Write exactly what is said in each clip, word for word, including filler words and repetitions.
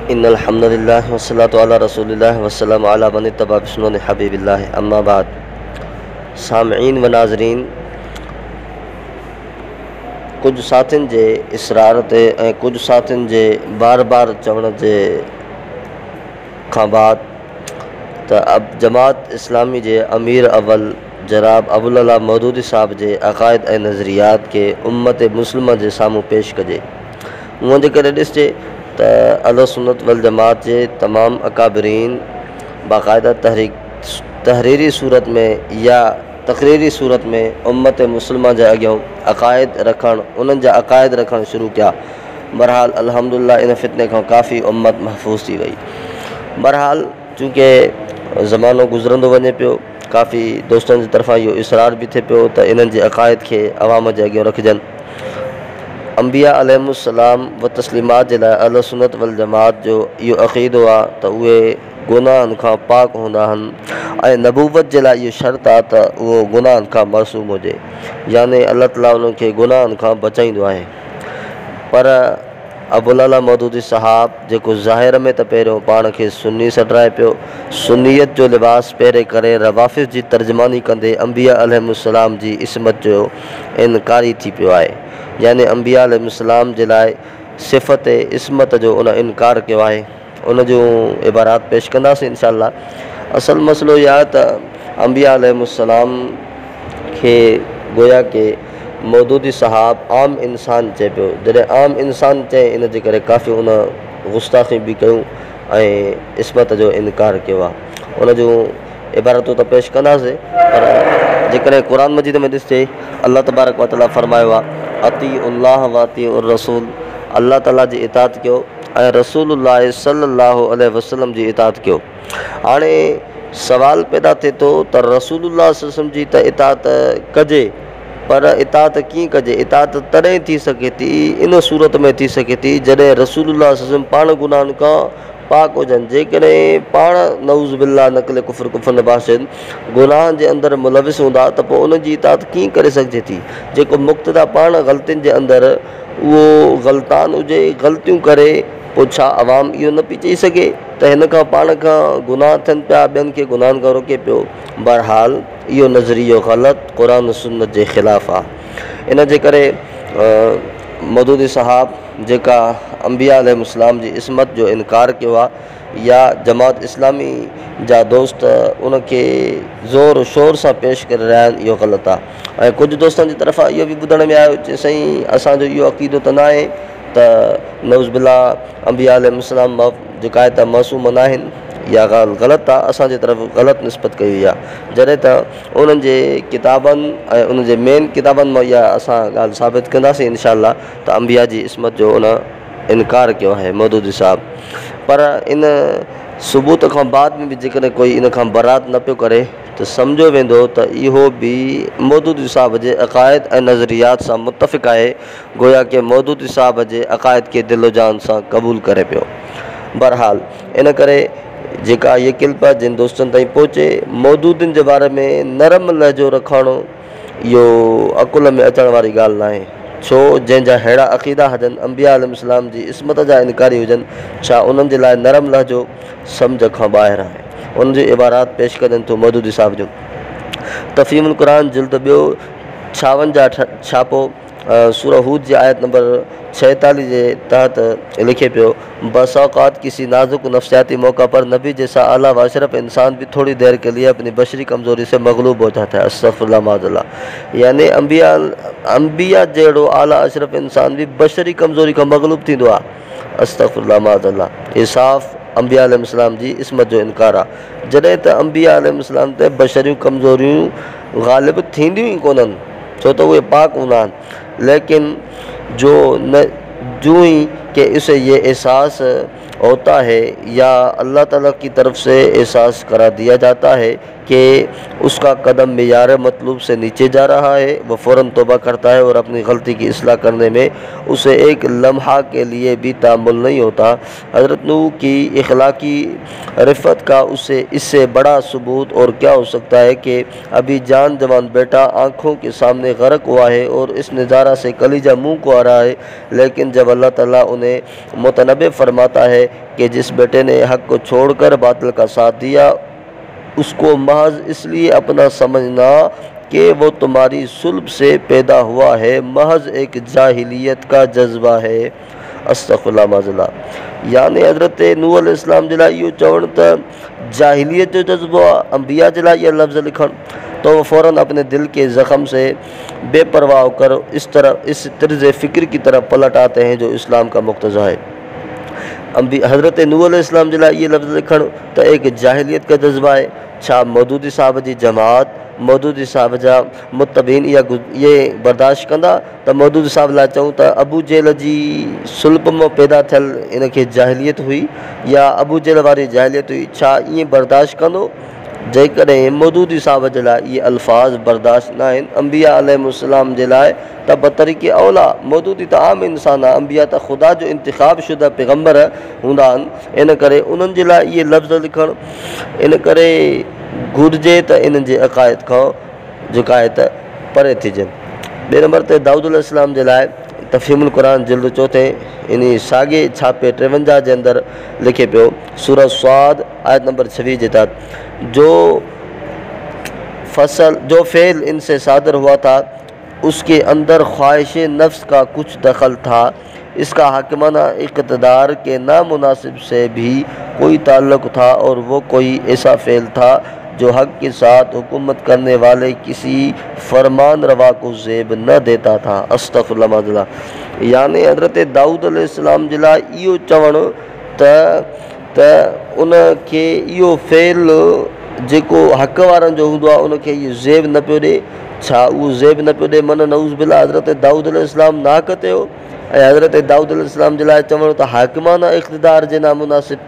इन्नल हम्दुलिल्लाह वस्सलातु अला रसूलिल्लाह वस्सलामु अला मन इत्तबा बिसुन्नति हबीबिल्लाह अम्मा बाद। सामईन व नाज़रीन, कुछ साथियुनि जे इसरार ते ऐं कुछ साथियुनि जे बार बार चवण जे खां बाद त अब जमात इस्लामी जे अमीर अव्वल जनाब अबुल अला मौदूदी साहब जे अक़ाइद ऐं नज़रियात के उम्मत मुस्लिमा जे साम्हूं पेश कजे। हूअं जेकॾहिं ॾिसजे त अहले सुन्नत वल जमात जे तमाम अकाबरीन बाक़ायदा तहरीक तहरीरी सूरत में या तकरीरी सूरत में उम्मत मुस्लिमा जे अॻियां अक़ाइद रखणु उन्हनि जा अक़ाइद रखणु शुरू किया। बहरहाल अल्हम्दुलिल्लाह इन फितने खां काफ़ी उम्मत महफूज़ थी वई। बहरहाल चूँकि ज़मानो गुज़रंदो वञे पियो, काफ़ी दोस्तनि जी तरफ़ां इहो इसरार बि थिए पियो त इन्हनि जे अक़ाइद खे अवाम जे अॻियां रखजनि। अंबिया अलैहिमुस्सलाम व तस्लीमात जे लाइ अहले सुन्नत वल जमात जो इहो अक़ीदो आहे त उहे गुनाहनि खां पाक हूंदा आहिनि ऐं नबूवत जे लाइ इहो शर्त आहे त उहो गुनाहनि खां मासूम हुजे, यानी अल्लाह ताला उन्हनि खे गुनाहनि खां बचाईंदो आहे। पर अबुल अला मौदूदी साहब जेको ज़ाहिर में त पहिरियों पाण खे सुन्नी सॾराए पियो, सुन्नियत जो लिबास पहिरे करे रवाफ़िज़ जी तर्जमानी कंदे अंबिया अलैहिमुस्सलाम जी इस्मत जो इनकारी थी पियो आहे, यानी अंबिया अलैहिमुस्सलाम जे लाइ सिफ़त इस्मत जो उन इनकार कयो आहे। उन जूं इबारात पेश कंदासीं इंशाअल्लाह। असल मसलो इहा आहे त अंबिया अलैहिमुस्सलाम खे गोया के मौदूदी साहब आम इंसान चए पियो। जॾहिं आम इंसान चए इन जे करे काफ़ी उन गुस्ताखी बि कयूं ऐं इस्मत जो इनकार कयो आहे। उन जूं इबारतूं त पेश कंदासीं, पर जेकॾहिं क़ुरान मजीद में ॾिसजे अल्लाह तबारक व तआला फरमायो आहे अतीउल्लाह व अतीउर रसूल, अल्लाह ताला जी इताअत कयो ऐं रसूलुल्लाह सल्लल्लाहु अलैहि वसल्लम जी इताअत कयो। हाणे सवाल पैदा थिए थो त रसूलुल्लाह सल्लल्लाहु अलैहि वसल्लम जी त इताअत कजे, पर इताअत कीअं कजे? इताअत तॾहिं थी सघे थी, इन सूरत में थी सघे थी जॾहिं रसूलुल्लाह सल्लल्लाहु अलैहि वसल्लम पाण गुनाहनि खां पाक हुजनि। जेकॾहिं पाण नऊज़ बिल्लाह नक़ल कुफ़्र कुफ़्र नबाशिन गुनाहनि जे अंदरि मुलविस हूंदा त पोइ उन जी इताअत कीअं करे सघिजे थी? जेको मुक़्तदा पाण ग़लतियुनि जे अंदरि उहो ग़लतान हुजे, ग़लतियूं करे, पोइ छा अवाम इहो न पई चई सघे त हिन खां पाण खां गुनाह थियनि पिया, ॿियनि खे गुनाहनि खां रोके पियो? बहरहाल इहो नज़रियो ग़लति क़ुरान सुन्नत जे ख़िलाफ़ु आहे। इन जे करे मौदूदी साहब जेका अंबिया अलैहिमुस्सलाम जी इस्मत जो इनकार कयो आहे, या जमात इस्लामी जा दोस्त उनखे ज़ोर शोर सां पेश करे रहिया आहिनि, इहो ग़लति आहे। ऐं कुझु दोस्तनि जी तरफ़ां इहो बि ॿुधण में आयो चए साईं असांजो इहो अक़ीदो त न आहे त नऊज़ बिल्लाह अंबिया अलैहिमुस्सलाम जेका आहे त मासूम न आहिनि। इहा ॻाल्हि ग़लति आहे, असांजे तरफ़ ग़लति निस्बत कई वई आहे, जॾहिं त उन्हनि जे किताबनि ऐं उन जे मेन किताबनि मां इहा असां ॻाल्हि साबित कंदासीं इंशाअल्लाह त अंबिया जी इस्मत जो उन इनकार कयो आहे मौदूदी साहब। पर इन सबूत खां बाद में बि जेकॾहिं कोई इन खां बरात न पियो करे त सम्झो वेंदो त इहो बि मौदूदी साहब जे अक़ाइद ऐं नज़रियात सां मुतफ़िक़ आहे, गोया के मौदूदी साहब जे अक़ाइद खे दिलो जान सां क़बूल करे पियो। बहरहाल इन करे जेका इहे किल्प जिन दोस्तनि ताईं पहुचे, मौदूदनि जे बारे में नरम लहजो रखणु इहो अकुल में अचण वारी ॻाल्हि न आहे। छो जंहिंजा अहिड़ा अक़ीदा हुजनि, अंबिया अलैहिस्सलाम जी इस्मत जा इनकारी हुजनि, छा उन्हनि जे लाइ नरम लहजो सम्झ खां ॿाहिरि आहे। उन जी इबारात पेश कनि थो मौदूदी साहब जो। तफ़हीमुल क़ुरान जिल्द ॿियो छावंजाह छापो सूरह हूद जी आयत नंबर छहतालीस के तहत लिखे पियो, बस औक़ात किसी नाजुक नफ्सियाती मौका पर नबी जैसा आला व अशरफ इंसान भी थोड़ी देर के लिए अपनी बशरी कमज़ोरी से मगलूब हो जाता है। अस्तग़फिरुल्लाह माज़अल्लाह, यानी अंबिया अंबिया जहिड़ो आला अशरफ इंसान भी बशरी कमज़ोरी खां मगलूब थींदो आहे। अस्तग़फिरुल्लाह माज़अल्लाह, इहे साफ़ अंबिया अलैहिस्सलाम जी इस्मत जो इनकार आहे। जॾहिं त अंबिया अलैहिस्सलाम ते बशरियूं कमज़ोरियूं ग़ालिब थींदियूं ई कोन्हनि, छो त उहे पाक हूंदा आहिनि। लेकिन जो न जो ही कि इसे ये एहसास होता है या अल्लाह ताला की तरफ से एहसास करा दिया जाता है कि उसका कदम मेयार मतलूब से नीचे जा रहा है, वह फ़ौरन तौबा करता है और अपनी गलती की इस्लाह करने में उसे एक लम्हा के लिए भी तामुल नहीं होता। हज़रत नूह की इखलाकी रिफ़त का उसे इससे बड़ा सबूत और क्या हो सकता है कि अभी जान जवान बेटा आँखों के सामने गर्क हुआ है और इस नज़ारा से कलीजा मुँह को आ रहा है, लेकिन जब अल्लाह ताला उन्हें मुतनब्बे फरमाता है कि जिस बेटे ने हक़ को छोड़कर बातिल का साथ दिया उसको महज इसलिए अपना समझना कि वो तुम्हारी सुल्ब से पैदा हुआ है, महज एक जाहिलियत का जज्बा है। अस्तग़फ़िरुल्लाह माज़ल्लाह। यानी हज़रत नूह अलैहिस्सलाम जे लाइ इहो चवणु त जाहिलियत जो जज्बा, अंबिया जे लाइ इहा लफ़्ज़ लिखण, तो वो फ़ौरन अपने दिल के ज़ख़म से बेपरवाह होकर इस तरह इस तर्ज़ फ़िक्र की तरफ पलट आते हैं जो इस्लाम का मुक़्तज़ा है। अम्बी हज़रत नूह अलैहिस्सलाम जे लाइ इहे लफ़्ज़ लिखण त एक जाहिलियत का जज्बा है। छा मौदूदी साहब जी जमात, मौदूदी साहब जा मुतबीन इहा ये बर्दाश्त कंदा त मौदूदी साहब लाइ चऊं त अबू जेल जी सुल्ब में पैदा थियल इन खे जाहिलियत हुई या अबू जेल वारी जाहिलियत हुई, छा ईअं बर्दाश्त कंदो? जेकॾहिं मौदूदी साहब जे लाइ इहे अल्फाज बर्दाश्त न आहिनि अंबिया अलैहिस्सलाम जे लाइ त बतरीक़े औला। मौदूदी त आम इंसान आहे, अंबिया त ख़ुदा जो इंतिखाब शुदा पैगम्बर हूंदा आहिनि, इन करे उन्हनि जे लाइ इहे लफ़्ज़ लिखणु इन करे घुरिजे त इन्हनि जे अक़ाइद खां जेका आहे त परे थिजनि। ॿिए नंबर ते दाऊद अलैहिस्सलाम जे लाइ तफ़हीमुल क़ुरान जिल्द चौथे इन साॻे छापे टेवंजाह जे अंदरि लिखे पियो, सूरह स्वाद आयत नंबर छवीह जे तहत, जो फसल जो फ़ेल इनसे सादर हुआ था उसके अंदर ख्वाहिश नफ्स का कुछ दखल था, इसका हाकिमाना इक़्तिदार के नामुनासिब से भी कोई ताल्लुक़ था और वो कोई ऐसा फ़ेल था जो हक़ के साथ हुकूमत करने वाले किसी फरमान रवा को ज़ेब न देता था। अस्तग़फ़िरुल्लाह माज़ल्लाह। यानी हज़रत दाऊद अलैहिस्सलाम जे लाइ इहो चवणु त त उन खे इहो फ़ेल जेको हक़ वारनि जो हूंदो आहे उनखे इहो ज़ेब न पियो ॾिए, छा उहो ज़ेब न पियो ॾिए? मन नऊज़ बिल्लाह हज़रत दाऊद अलैहिस्सलाम नाहक ते हो ऐं हज़रत दाऊद अलैहिस्सलाम जे लाइ चवणु त हाकिमाना इक़्तिदार जे नामुनासिब।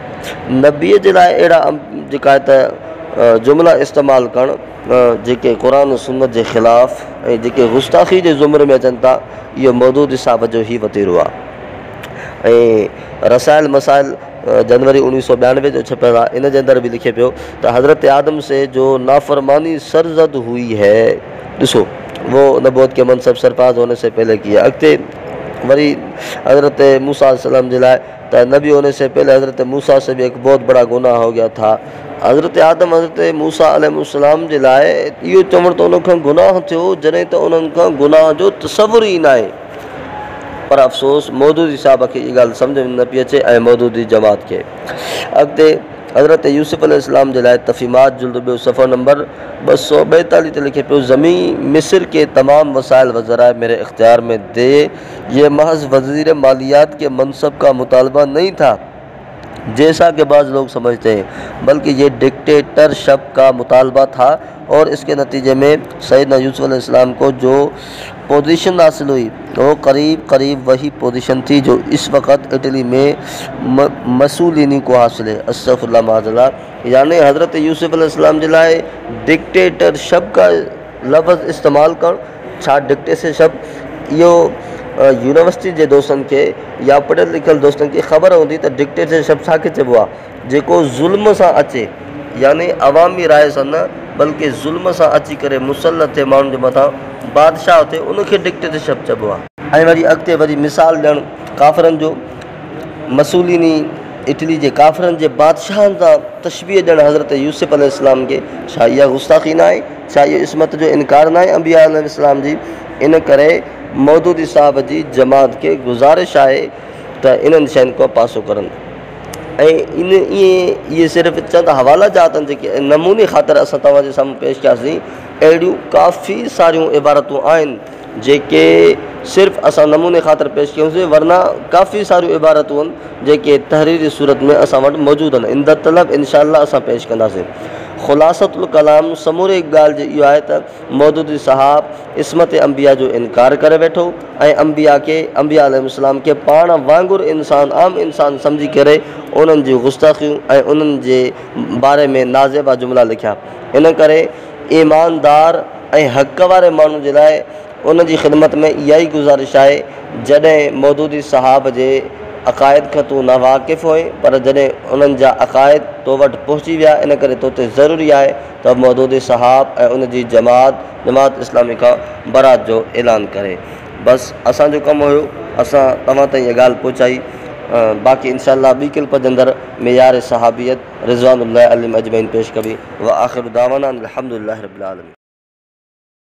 नबीअ जे लाइ अहिड़ा जेका आहे त जुमिला इस्तेमालु करणु जेके क़ुरान सुन्नत जे ख़िलाफ़ ऐं जेके गुस्ताख़ी जे ज़ुमरे में अचनि था, इहो मौदूदी साहब जो ई वतीरो आहे। ऐं रसाइल मसाइल जनवरी उणिवीह सौ ॿियानवे जो छपियल आहे, इन जे अंदरि बि लिखे पियो त हज़रत आदम से जो नाफरमानी सरज़द हुई है, ॾिसो वो नबूवत के मनसब सरफराज होने से पहले किया। अॻिते वरी हज़रत मूसा अलैहिस्सलाम जे लाइ त नबी होने से पहले हज़रत मूसा से भी एक बहुत बड़ा गुनाह हो गया था। हज़रत आदम हज़रत मूसा अलैहिस्सलाम जे लाइ इहो चवणु त उन खां गुनाह थियो जॾहिं त उन्हनि खां गुनाह जो तसवुर ई न आहे, पर अफ़सोस मौदूदी साहब खे इहा ॻाल्हि सम्झ में न पई अचे ऐं मौदूदी जमात खे। अॻिते हज़रत यूसुफ अलैहिस्सलाम जे लाइ तफ़हीमात जुल्द ॿियो सफ़ा नंबर ॿ सौ ॿाएतालीह ते लिखे पियो, ज़मीन मिस्र के तमाम वसाइल व ज़राए मेरे इख्तियार में दे, ये महज वज़ीर मालियात के मनसब का मुतालबा नहीं था जैसा कि बाज़ लोग समझते हैं, बल्कि ये डिक्टेटरशिप का मुतालबा था और इसके नतीजे में सैयदना यूसुफ अलैहिस्सलाम को जो पोजीशन हासिल हुई वो करीब करीब वही पोजीशन थी जो इस वक्त इटली में मसूलिनी को हासिल है। अस्तग़फ़िरुल्लाह माज़ल्लाह। यानी हज़रत यूसुफ अलैहिस्सलाम जे लाइ डिक्टेटरशिप का लफ़्ज़ इस्तेमालु करणु, छा डिक्टेटरशिप इहो यूनिवर्सिटी जे दोस्तनि खे या पढ़ियल लिखियल दोस्तनि खे ख़बर हूंदी त डिक्टेटरशिप छा खे चइबो आहे, जेको ज़ुल्म सां अचे, यानी अवामी राय सां न बल्कि ज़ुल्म सां अची करे मुसलत थिए माण्हुनि जे मथां बादशाह थिए, उनखे डिक्टेटरशिप चइबो आहे। ऐं वरी अॻिते वरी मिसाल ॾियणु काफ़िरनि जो, मसूलिनी इटली जे काफ़िरनि जे बादशाहनि सां तशबीह ॾियणु हज़रत यूसुफ अलैहिस्सलाम खे, छा इहा गुस्ताख़ी न आहे? छा इहो इस्मत जो इनकार न आहे अंबिया अलैहिस्सलाम जी? इन करे मौदूदी साहब जी जमात के गुज़ारिश आहे त इन्हनि शयुनि खां पासो करनि। ऐं इन ईअं इहे सिर्फ़ु चंद हवाला जात आहिनि जेके नमूने ख़ातिर असां तव्हांजे साम्हूं पेश कयासीं। अहिड़ियूं काफ़ी सारियूं इबारतूं आहिनि जेके सिर्फ़ु असां नमूने ख़ातिर पेश कयूंसीं, वरना काफ़ी सारियूं इबारतूं आहिनि जेके तहरीरी सूरत में असां वटि मौजूदु आहिनि। इन तलब इंशाअल्लाह असां पेश कंदासीं। ख़ुलासतुल कलाम समूरे ॻाल्हि जो इहो आहे त मौदूदी साहब इस्मत अंबिया जो इनकार करे वेठो ऐं अंबिया खे अंबिया अलैहिस्सलाम खे पाण वांगुरु इंसान आम इंसान सम्झी करे उन्हनि जी गुस्ताखियूं ऐं उन्हनि जे बारे में नाज़ेबा जुमला लिखिया। इन करे ईमानदार ऐं हक़ वारे माण्हू जे लाइ उन जी ख़िदमत में इहा ई गुज़ारिश आहे, जॾहिं मौदूदी साहब जे अक़ाइद खां तूं न वाक़िफ़ हुए पर जॾहिं उन्हनि जा अक़ाइद तो वटि पहुची विया, इन करे तो ते ज़रूरी आहे त मौदूदी साहब ऐं उन जी जमात जमात इस्लामी खां बरात जो ऐलान करे। बसि असांजो कमु हुयो, असां तव्हां ताईं इहा ॻाल्हि पहुचाई। बाक़ी इंशाअल्लाह ॿी किल पजंदड़ मेयार सहाबियत रिज़वानुल्लाह अलैहिम अजमईन पेश कबी। व आख़िर दावाना अल्हम्दुलिल्लाहि रब्बिल आलमीन।